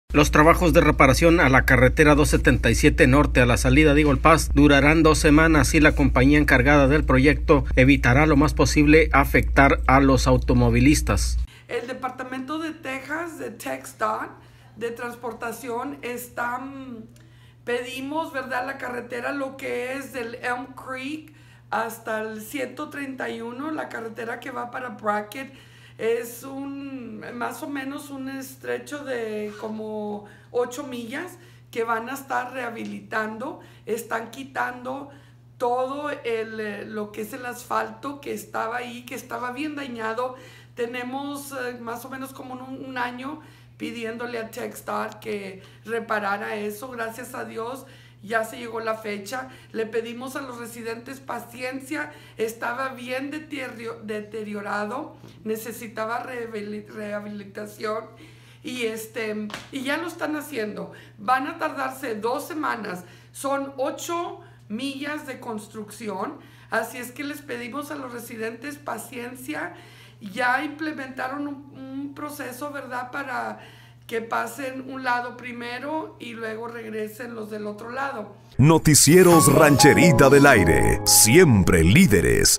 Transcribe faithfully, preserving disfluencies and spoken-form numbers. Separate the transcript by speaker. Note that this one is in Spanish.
Speaker 1: Los trabajos de reparación a la carretera doscientos setenta y siete Norte a la salida de Eagle Pass durarán dos semanas y la compañía encargada del proyecto evitará lo más posible afectar a los automovilistas.
Speaker 2: El Departamento de Texas, de TxDOT, de Transportación, está, pedimos, ¿verdad?, la carretera, lo que es del Elm Creek hasta el ciento treinta y uno, la carretera que va para Brackett. Es un, más o menos un estrecho de como ocho millas que van a estar rehabilitando. Están quitando todo el, lo que es el asfalto que estaba ahí, que estaba bien dañado. Tenemos eh, más o menos como un, un año pidiéndole a TxDOT que reparara eso. Gracias a Dios ya se llegó la fecha. Le pedimos a los residentes paciencia. Estaba bien deteriorado, necesitaba rehabilitación y, este, y ya lo están haciendo. Van a tardarse dos semanas. Son ocho millas de construcción. Así es que les pedimos a los residentes paciencia. Ya implementaron un, un proceso, ¿verdad?, para que pasen un lado primero y luego regresen los del otro lado.
Speaker 3: Noticieros Rancherita del Aire, siempre líderes.